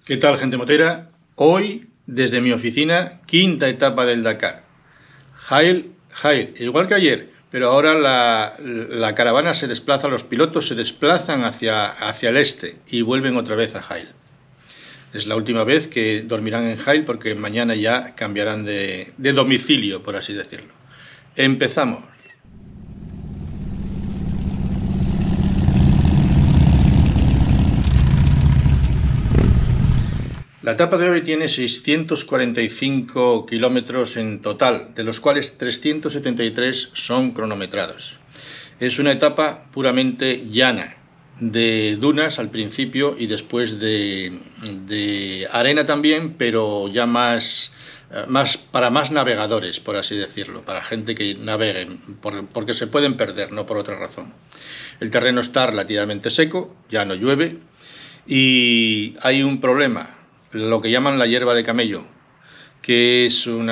¿Qué tal, gente motera? Hoy, desde mi oficina, quinta etapa del Dakar. Jail, igual que ayer, pero ahora la caravana se desplaza, los pilotos se desplazan hacia el este y vuelven otra vez a Jail. Es la última vez que dormirán en Jail porque mañana ya cambiarán de domicilio, por así decirlo. Empezamos. La etapa de hoy tiene 645 kilómetros en total, de los cuales 373 son cronometrados. Es una etapa puramente llana, de dunas al principio y después de arena también, pero ya para más navegadores, por así decirlo, para gente que navegue, porque se pueden perder, no por otra razón. El terreno está relativamente seco, ya no llueve y hay un problema, lo que llaman la hierba de camello, que es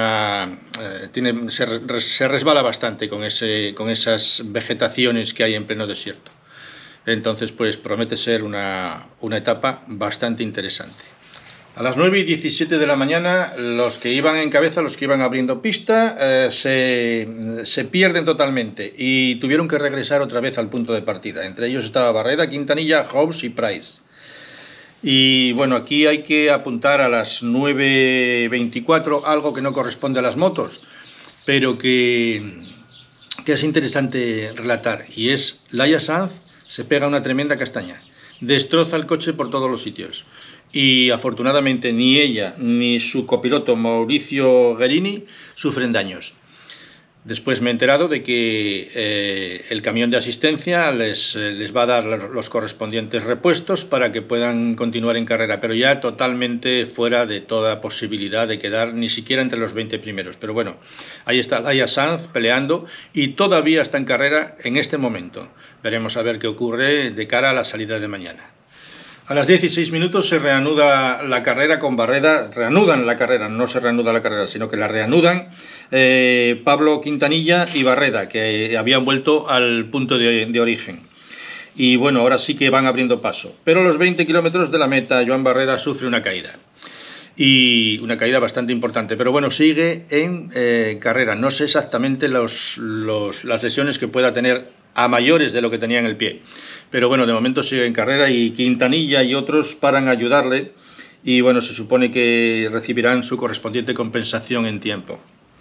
se resbala bastante con esas vegetaciones que hay en pleno desierto. Entonces, pues promete ser una etapa bastante interesante. A las 9:17 de la mañana, los que iban en cabeza, los que iban abriendo pista, se pierden totalmente y tuvieron que regresar otra vez al punto de partida. Entre ellos estaba Barreda, Quintanilla, Hobbs y Price. Y bueno, aquí hay que apuntar a las 9:24 algo que no corresponde a las motos, pero que es interesante relatar, y es Laia Sanz se pega una tremenda castaña, destroza el coche por todos los sitios, y afortunadamente ni ella ni su copiloto Mauricio Guerini sufren daños. Después me he enterado de que el camión de asistencia les va a dar los correspondientes repuestos para que puedan continuar en carrera, pero ya totalmente fuera de toda posibilidad de quedar ni siquiera entre los 20 primeros. Pero bueno, ahí está Laia Sanz peleando y todavía está en carrera en este momento. Veremos a ver qué ocurre de cara a la salida de mañana. A las 16 minutos se reanuda la carrera con Barreda, reanudan la carrera, no se reanuda la carrera, sino que la reanudan Pablo Quintanilla y Barreda, que habían vuelto al punto de origen. Y bueno, ahora sí que van abriendo paso. Pero a los 20 kilómetros de la meta, Joan Barreda sufre una caída. Y una caída bastante importante, pero bueno, sigue en carrera. No sé exactamente las lesiones que pueda tener a mayores de lo que tenía en el pie, pero bueno, de momento sigue en carrera y Quintanilla y otros paran a ayudarle y bueno, se supone que recibirán su correspondiente compensación en tiempo.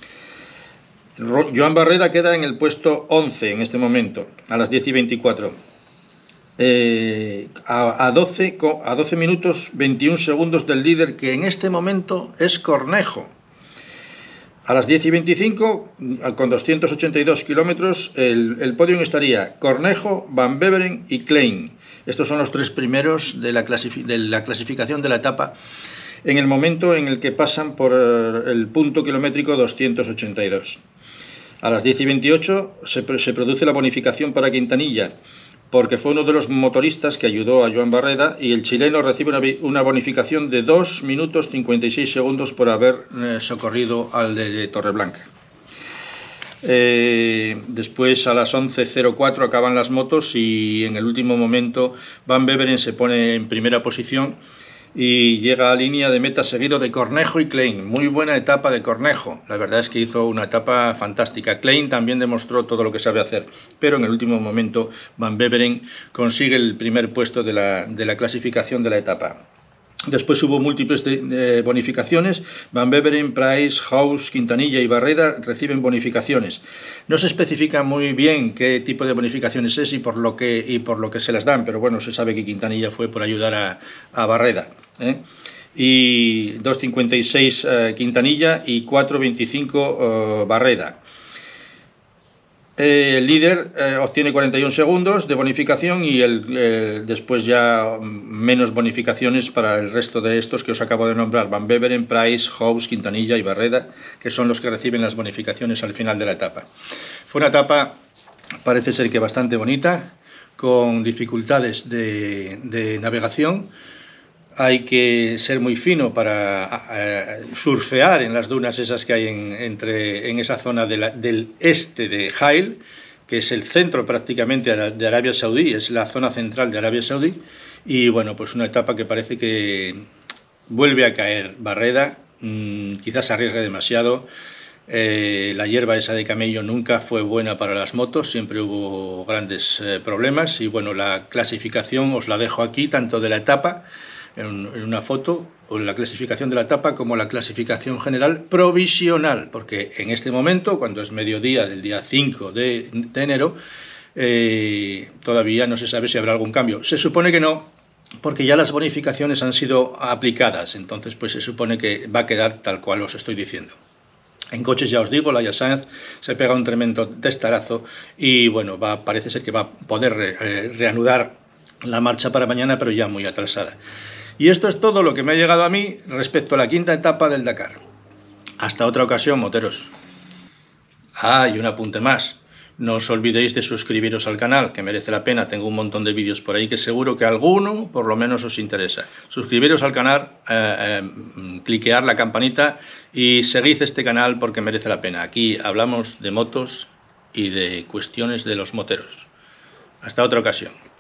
Joan Barreda queda en el puesto 11 en este momento, a las 10:24. A 12 minutos 21 segundos del líder, que en este momento es Cornejo. A las 10:25, con 282 kilómetros, el podio estaría Cornejo, Van Beveren y Klein. Estos son los tres primeros de la clasificación de la etapa en el momento en el que pasan por el punto kilométrico 282. A las 10:28 se produce la bonificación para Quintanilla, porque fue uno de los motoristas que ayudó a Joan Barreda, y el chileno recibe una bonificación de 2 minutos 56 segundos por haber socorrido al de Torreblanca. Después a las 11:04 acaban las motos y en el último momento Van Beveren se pone en primera posición y llega a línea de meta seguido de Cornejo y Klein. Muy buena etapa de Cornejo, la verdad es que hizo una etapa fantástica. Klein también demostró todo lo que sabe hacer, pero en el último momento Van Beveren consigue el primer puesto de la clasificación de la etapa. Después hubo múltiples bonificaciones. Van Beveren, Price, House, Quintanilla y Barreda reciben bonificaciones. No se especifica muy bien qué tipo de bonificaciones es y por lo que se las dan, pero bueno, se sabe que Quintanilla fue por ayudar a Barreda. Y 2:56 Quintanilla y 4:25 Barreda. El líder obtiene 41 segundos de bonificación y después ya menos bonificaciones para el resto de estos que os acabo de nombrar: Van Beveren, Price, Hobbs, Quintanilla y Barreda, que son los que reciben las bonificaciones al final de la etapa. Fue una etapa, parece ser que bastante bonita, con dificultades de navegación. Hay que ser muy fino para surfear en las dunas esas que hay en esa zona del este de Jail, que es el centro prácticamente de Arabia Saudí, es la zona central de Arabia Saudí. Y bueno, pues una etapa que parece que vuelve a caer Barreda, quizás arriesgue demasiado. La hierba esa de camello nunca fue buena para las motos, siempre hubo grandes problemas. Y bueno, la clasificación os la dejo aquí, tanto de la etapa, en una foto, o la clasificación de la etapa, como la clasificación general provisional, porque en este momento, cuando es mediodía del día 5 de enero, todavía no se sabe si habrá algún cambio. Se supone que no, porque ya las bonificaciones han sido aplicadas, entonces pues se supone que va a quedar tal cual os estoy diciendo. En coches, ya os digo, Laia Sanz se pega un tremendo testarazo y bueno, parece ser que va a poder reanudar la marcha para mañana, pero ya muy atrasada. Y esto es todo lo que me ha llegado a mí respecto a la quinta etapa del Dakar. Hasta otra ocasión, moteros. Y un apunte más. No os olvidéis de suscribiros al canal, que merece la pena. Tengo un montón de vídeos por ahí que seguro que alguno por lo menos os interesa. Suscribiros al canal, cliquear la campanita y seguid este canal porque merece la pena. Aquí hablamos de motos y de cuestiones de los moteros. Hasta otra ocasión.